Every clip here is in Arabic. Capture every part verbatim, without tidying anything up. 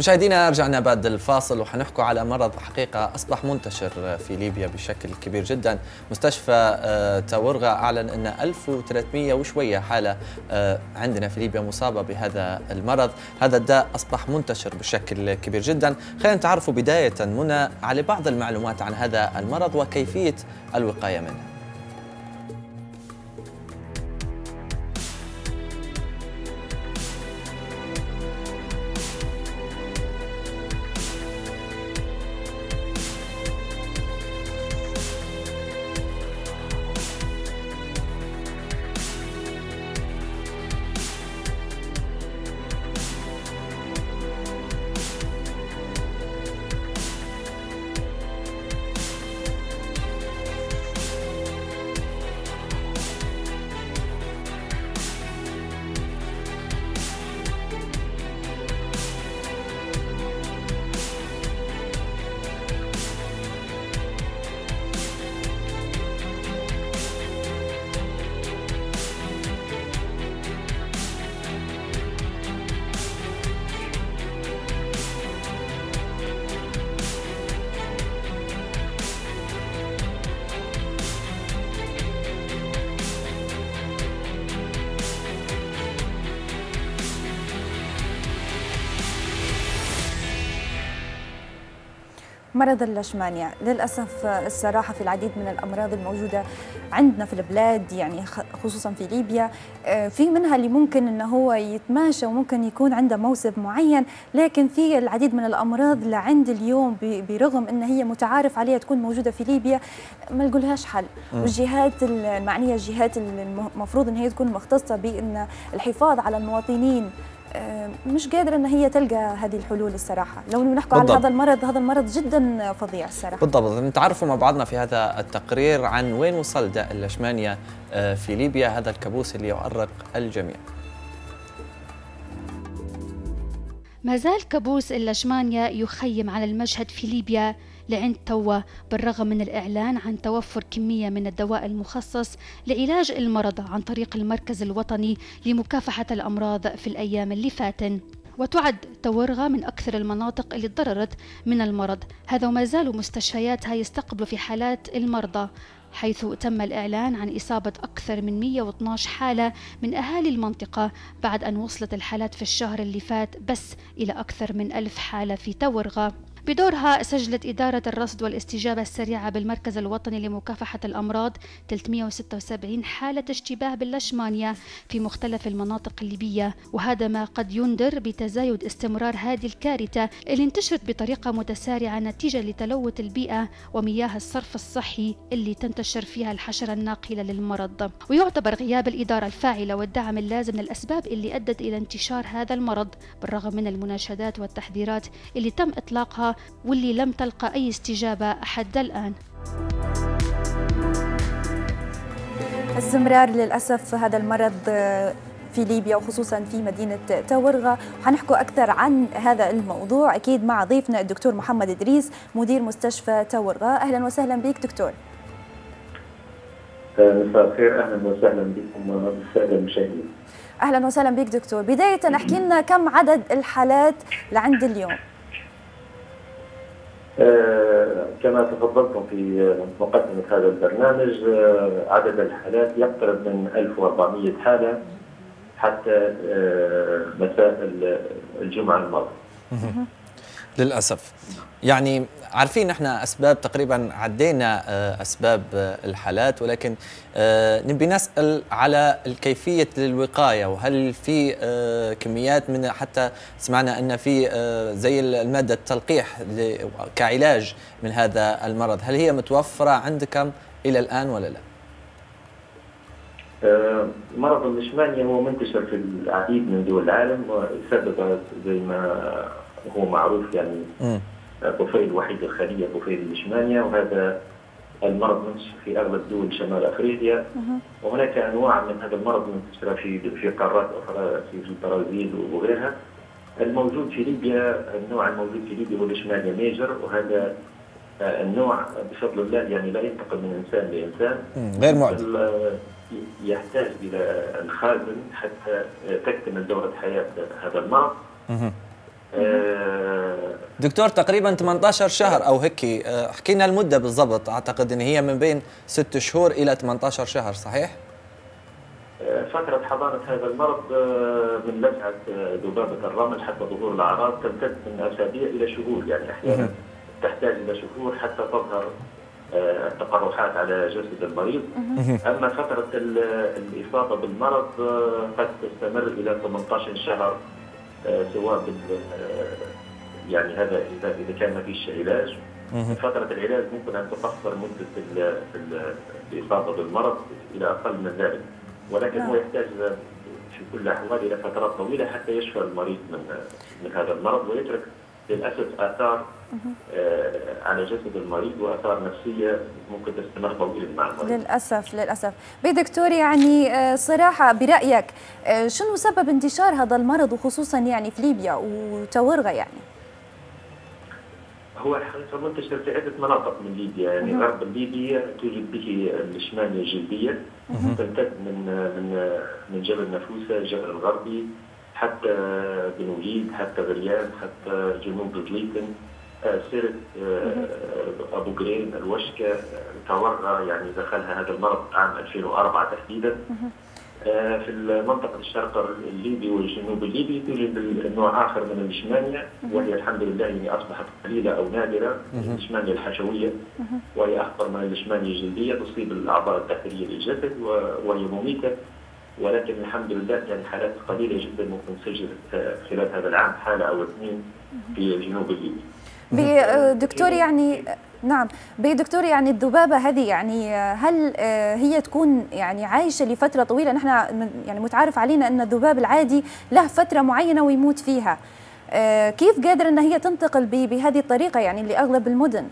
مشاهدينا رجعنا بعد الفاصل وحنحكوا على مرض حقيقة أصبح منتشر في ليبيا بشكل كبير جدا. مستشفى تاورغا أعلن أن ألف وثلاثمئة وشوية حالة عندنا في ليبيا مصابة بهذا المرض. هذا الداء أصبح منتشر بشكل كبير جدا. خلينا نتعرفوا بداية منى على بعض المعلومات عن هذا المرض وكيفية الوقاية منه. مرض اللشمانيا للأسف الصراحة في العديد من الأمراض الموجودة عندنا في البلاد، يعني خصوصا في ليبيا، في منها اللي ممكن أنه هو يتماشى وممكن يكون عنده موسم معين، لكن في العديد من الأمراض لعند اليوم برغم أن هي متعارف عليها تكون موجودة في ليبيا ما نقولهاش حل. والجهات المعنية، الجهات المفروض أن هي تكون مختصة بأن الحفاظ على المواطنين مش قادرة أن هي تلقى هذه الحلول الصراحة. لو نحكي على هذا المرض، هذا المرض جدا فظيع الصراحة. بالضبط. نتعرفوا مع بعضنا في هذا التقرير عن وين وصل داء اللشمانيا في ليبيا، هذا الكابوس اللي يؤرق الجميع. ما زال كابوس اللشمانيا يخيم على المشهد في ليبيا لعند توا، بالرغم من الإعلان عن توفر كمية من الدواء المخصص لعلاج المرض عن طريق المركز الوطني لمكافحة الأمراض في الأيام اللي فاتن. وتعد تاورغا من أكثر المناطق اللي تضررت من المرض هذا، وما زالوا مستشفياتها يستقبلوا في حالات المرضى، حيث تم الإعلان عن إصابة أكثر من مئة واثني عشر حالة من أهالي المنطقة، بعد أن وصلت الحالات في الشهر اللي فات بس إلى أكثر من ألف حالة في تاورغا. بدورها سجلت إدارة الرصد والاستجابة السريعة بالمركز الوطني لمكافحة الأمراض ثلاثمئة وستة وسبعين حالة اشتباه باللشمانيا في مختلف المناطق الليبية، وهذا ما قد ينذر بتزايد استمرار هذه الكارثة اللي انتشرت بطريقة متسارعة نتيجة لتلوث البيئة ومياه الصرف الصحي اللي تنتشر فيها الحشرة الناقلة للمرض. ويعتبر غياب الإدارة الفاعلة والدعم اللازم من الأسباب اللي أدت إلى انتشار هذا المرض، بالرغم من المناشدات والتحذيرات اللي تم إطلاقها واللي لم تلقى أي استجابة حتى الآن. استمرار للأسف هذا المرض في ليبيا وخصوصا في مدينة تاورغا. وحنحكوا أكثر عن هذا الموضوع أكيد مع ضيفنا الدكتور محمد إدريس مدير مستشفى تاورغا. أهلا وسهلا بك دكتور. مساء الخير، أهلا وسهلا بكم السادة المشاهدين. أهلا وسهلا بك دكتور. بداية احكي لنا كم عدد الحالات لعند اليوم؟ آه كما تفضلتم في مقدمة هذا البرنامج، آه عدد الحالات يقترب من ألف وأربعمئة حالة حتى آه مساء الجمعة الماضية. للأسف. يعني عارفين احنا أسباب، تقريبا عدينا أسباب الحالات، ولكن نبي نسأل على الكيفية للوقاية، وهل في كميات من، حتى سمعنا أن في زي المادة التلقيح كعلاج من هذا المرض، هل هي متوفرة عندكم إلى الآن ولا لا؟ مرض اللشمانيا هو منتشر في العديد من دول العالم، ويسبب زي ما هو معروف يعني طفيل وحيد الخلية، طفيل اللشمانيا، وهذا المرض منتشر في اغلب دول شمال افريقيا. وهناك انواع من هذا المرض منتشره في في قارات اخرى في البرازيل وغيرها. الموجود في ليبيا، النوع الموجود في ليبيا هو اللشمانيا ميجر، وهذا النوع بفضل الله يعني لا ينتقل من انسان لانسان، غير معدي، يحتاج الى الخازن حتى تكتمل دوره حياه هذا المرض. دكتور تقريبا ثمانية عشر شهر او هيك، حكينا المده بالضبط، اعتقد ان هي من بين ست شهور الى ثمانية عشر شهر، صحيح؟ فترة حضانة هذا المرض من لسعة ذبابة الرمل حتى ظهور الأعراض تمتد من أسابيع إلى شهور، يعني أحيانا تحتاج إلى شهور حتى تظهر التقرحات على جسد المريض. أما فترة الإصابة بالمرض قد تستمر إلى ثمانية عشر شهر، سواء يعني هذا إذا كان ما فيش علاج. فترة العلاج ممكن أن تقصر مدة الإصابة بالمرض إلى أقل من ذلك، ولكن هو يحتاج في كل الأحوال إلى فترات طويلة حتى يشفى المريض من من هذا المرض ويترك للأسف آثار على جسد المريض وآثار نفسية ممكن تستمر طويلا مع المريض. للأسف للأسف. بدكتور يعني صراحة برأيك شنو سبب انتشار هذا المرض وخصوصا يعني في ليبيا وتورغة؟ يعني هو الحقيقة منتشر في عدة مناطق من ليبيا، يعني غرب ليبيا توجد به اللشمانيا الجلدية تمتد من من من جبل نفوسة، الجبل الغربي، حتى بنوليد، حتى غريان، حتى جنوب زليتن، سرت، أبو قرين، الوشكة، تورغة، يعني دخلها هذا المرض عام ألفين وأربعة تحديدا. في المنطقة الشرق الليبي والجنوب الليبي توجد نوع آخر من اللشمانيا، وهي الحمد لله يعني أصبحت قليلة أو نادرة، اللشمانيا الحشوية، وهي أخطر من اللشمانيا الجلدية، تصيب الأعضاء الداخلية للجسد وهي مميتة، ولكن الحمد لله يعني حالات قليلة جدا ممكن تسجل خلال هذا العام حالة أو اثنين في الجنوب الليبي. بدكتور يعني نعم بدكتور يعني الذبابة هذه يعني هل هي تكون يعني عايشة لفترة طويلة؟ نحن يعني متعارف علينا أن الذباب العادي له فترة معينة ويموت فيها، كيف قادرة أن هي تنتقل بهذه الطريقة يعني لأغلب المدن؟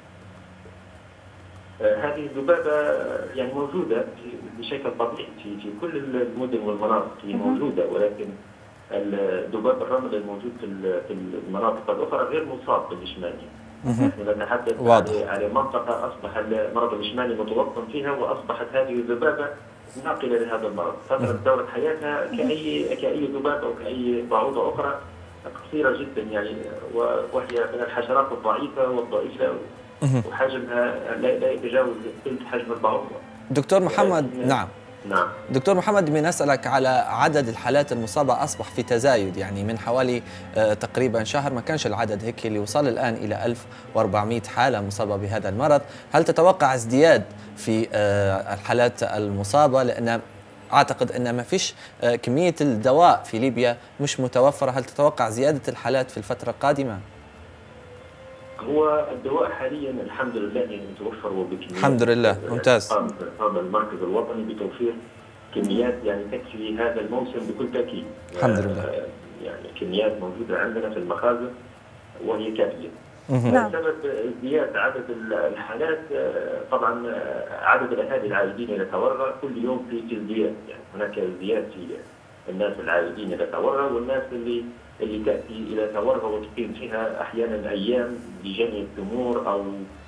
هذه الذبابة يعني موجودة بشكل طبيعي في في كل المدن والمناطق، هي موجودة، ولكن الذباب الرمل الموجود في المناطق الأخرى غير مصاب باللشمانيا. نحن نتحدث على منطقة أصبح المرض اللشماني متوطن فيها، وأصبحت هذه الذبابة ناقلة لهذا المرض. فترة دورة حياتها كأي كأي ذبابة أو كأي بعوضة أخرى قصيرة جدا، يعني وهي من الحشرات الضعيفة والضعيفة، وحجمها لا يتجاوز ثلث حجم البعوضة. دكتور محمد، نعم نعم دكتور محمد، بدي أسألك على عدد الحالات المصابة. أصبح في تزايد، يعني من حوالي آه تقريبا شهر ما كانش العدد هيك، اللي وصل الآن إلى ألف وأربعمئة حالة مصابة بهذا المرض. هل تتوقع ازدياد في آه الحالات المصابة؟ لأن أعتقد أن ما فيش آه كمية الدواء في ليبيا مش متوفرة. هل تتوقع زيادة الحالات في الفترة القادمة؟ هو الدواء حاليا الحمد لله يعني متوفر وبكميات، الحمد لله، ممتاز. قام المركز الوطني بتوفير كميات يعني تكفي هذا الموسم بكل تأكيد. الحمد لله. يعني كميات موجودة عندنا في المخازن وهي كافية. نعم. سبب ازدياد عدد الحالات طبعا عدد الاهالي العائدين الى تورغة كل يوم في ازدياد، يعني هناك ازدياد في الناس العائدين الى تورغة، والناس اللي اللي تأتي إلى تورغة وتقيم فيها أحيانا أيام لجني التمور أو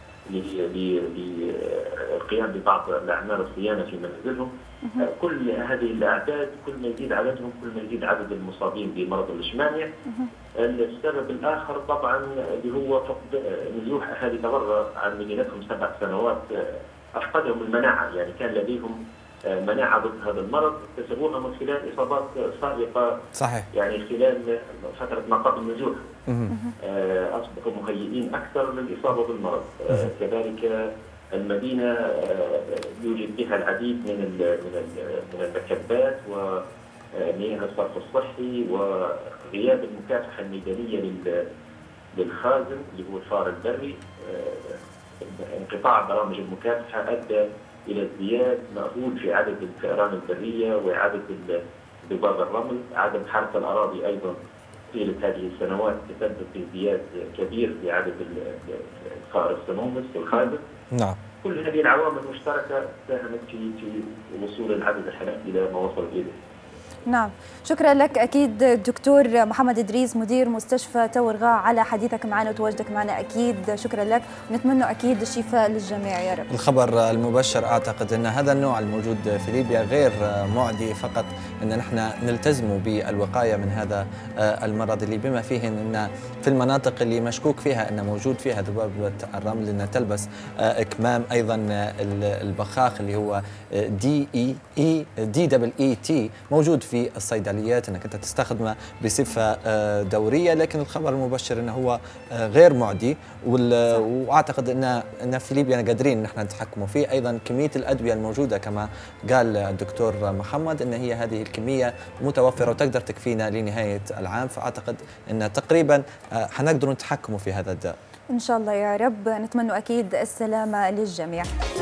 للقيام ببعض الأعمال الصيانة في منازلهم. كل هذه الأعداد كل ما يزيد عددهم كل ما يزيد عدد المصابين بمرض اللشمانيا. السبب الآخر طبعا اللي هو فقد نزوح أهالي تورغة عن مدينتهم سبع سنوات، أفقدهم المناعة، يعني كان لديهم مناعة ضد هذا المرض اكتسبوها من خلال إصابات سابقة. صحيح. يعني خلال فترة ما قبل النزوح أصبحوا مهيئين أكثر للإصابة بالمرض. كذلك المدينة يوجد بها العديد من من المكبات ومياه الصرف الصحي، وغياب المكافحة الميدانية للخازن اللي هو الفار البري. انقطاع برامج المكافحة أدى إلى ازدياد مأهول في عدد الفئران البرية وعدد ذباب الرمل. عدم حرث الأراضي أيضا طيلة هذه السنوات تسبب في ازدياد كبير في عدد الفأر السمومس والخازن. نعم. كل هذه العوامل المشتركة ساهمت في في وصول العدد الحالات إلى ما وصل إليه. نعم، شكرا لك أكيد دكتور محمد إدريس مدير مستشفى تورغا على حديثك معنا وتواجدك معنا. أكيد شكرا لك، ونتمنى أكيد الشفاء للجميع يا رب. الخبر المبشر أعتقد أن هذا النوع الموجود في ليبيا غير معدي، فقط أن نحن نلتزم بالوقاية من هذا المرض اللي بما فيه أن في المناطق اللي مشكوك فيها أن موجود فيها ذبابة الرمل أن تلبس إكمام، أيضا البخاخ اللي هو دي إي إي دي دبل إي تي موجود في الصيدليات أنك أنت تستخدمه بصفة دورية، لكن الخبر المبشر أنه هو غير معدي، وأعتقد أن أن في ليبيا قادرين نحن نتحكموا فيه. أيضا كمية الأدوية الموجودة كما قال الدكتور محمد أن هي هذه الكمية متوفرة وتقدر تكفينا لنهاية العام، فأعتقد أن تقريبا حنقدر نتحكموا في هذا الداء إن شاء الله يا رب. نتمنى أكيد السلامة للجميع.